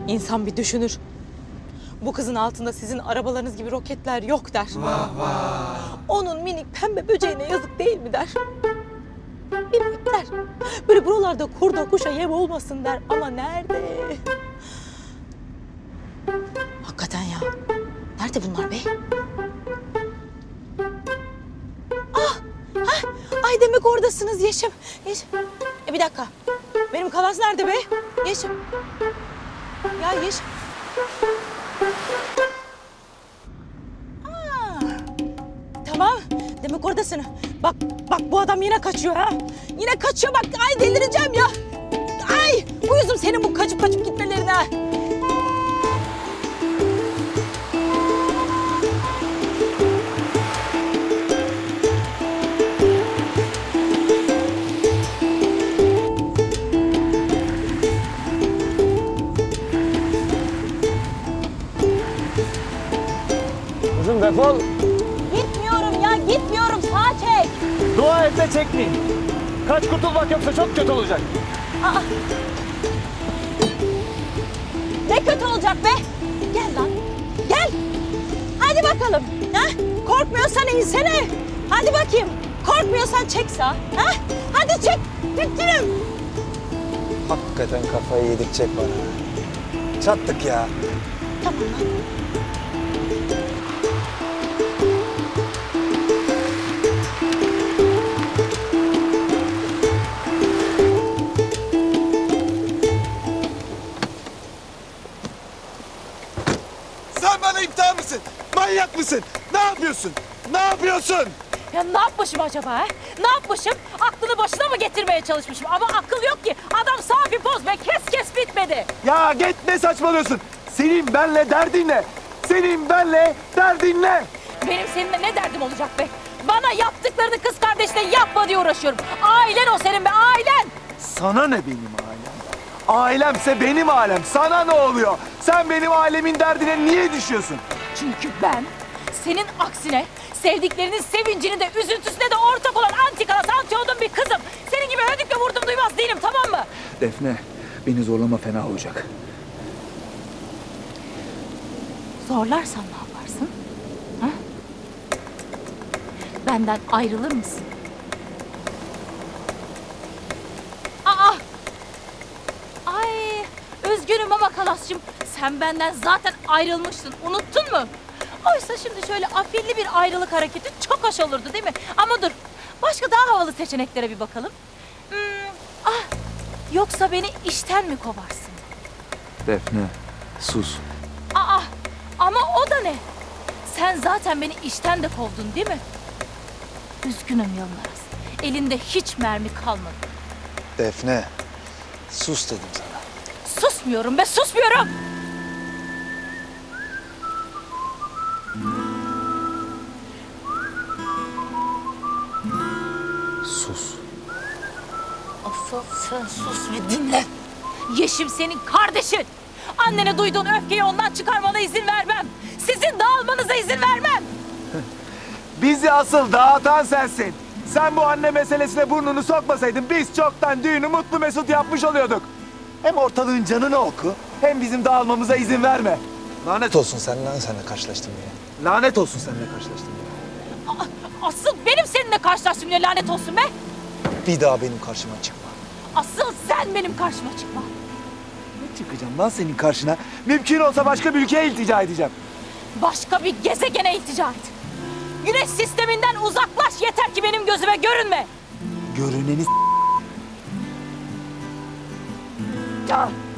İnsan bir düşünür. Bu kızın altında sizin arabalarınız gibi roketler yok der. Vah vah. Onun minik pembe böceğine yazık değil mi der. Bir bekler. Böyle buralarda kurda kuşa yem olmasın der ama nerede? Hakikaten ya. Nerede bunlar be? Ay demek oradasınız Yeşim. Bir dakika. Benim kalas nerede be? Yeşim. Ya Yeşim. Tamam. Demek oradasın. Bak bu adam yine kaçıyor ha. Yine kaçıyor bak. Ay delireceğim ya. Ay uyuzum senin bu kaçıp gitmelerine. Kızım defol. Gitmiyorum ya gitmiyorum. Sağa çek. Dua et de çekmeyin. Kaç kurtulmak yoksa çok kötü olacak. Aa. Ne kötü olacak be? Gel lan. Gel. Hadi bakalım. Ha? Korkmuyorsan insene. Hadi bakayım. Korkmuyorsan çek sağa. Ha? Hadi çek. Tüttürüm. Hakikaten kafayı yedirtecek bana. Çattık ya. Tamam lan. Sen bana iptal mısın? Manyak mısın? Ne yapıyorsun? Ne yapıyorsun? Ya ne yapmışım acaba ha? Ne yapmışım? Aklını başına mı getirmeye çalışmışım? Ama akıl yok ki. Adam sağ bir poz ve kes bitmedi. Ya git ne saçmalıyorsun? Senin benle derdin ne? Senin benle derdin ne? Benim seninle ne derdim olacak be? Bana yaptıklarını kız kardeşine yapma diye uğraşıyorum. Ailen o senin be, ailen. Sana ne benim ailem? Ailemse benim ailem. Sana ne oluyor? Sen benim ailemin derdine niye düşüyorsun? Çünkü ben senin aksine sevdiklerinin sevincini de üzüntüsüne de ortak olan antikalas antiyodun bir kızım. Senin gibi ödükle vurdum duymaz değilim, tamam mı? Defne, beni zorlama fena olacak. Zorlarsam ne yaparsın? Ha? Benden ayrılır mısın? Aa! Ay, üzgünüm ama Kalas'cığım, sen benden zaten ayrılmıştın. Unuttun mu? Oysa şimdi şöyle afilli bir ayrılık hareketi çok hoş olurdu değil mi? Ama dur, başka daha havalı seçeneklere bir bakalım. Yoksa beni işten mi kovarsın? Defne, sus. Aa, ama o da ne? Sen zaten beni işten de kovdun değil mi? Üzgünüm Yılmaz. Elinde hiç mermi kalmadı. Defne, sus dedim sana. Susmuyorum be, susmuyorum! Sus. Asıl sen sus ve dinle. Yeşim senin kardeşin. Annene duyduğun öfkeyi ondan çıkarmana izin vermem. Sizin dağılmanıza izin vermem. Bizi asıl dağıtan sensin. Sen bu anne meselesine burnunu sokmasaydın biz çoktan düğünü mutlu mesut yapmış oluyorduk. Hem ortalığın canını oku, hem bizim dağılmamıza izin verme. Lanet olsun seninle karşılaştım diye. Lanet olsun seninle karşılaştım diye. Asıl benim seninle karşılaştığım ya, lanet olsun be. Bir daha benim karşıma çıkma. Asıl sen benim karşıma çıkma. Ne çıkacağım lan senin karşına? Mümkün olsa başka bir ülkeye iltica edeceğim. Başka bir gezegene iltica et. Güneş sisteminden uzaklaş, yeter ki benim gözüme görünme. Görüneni Ya.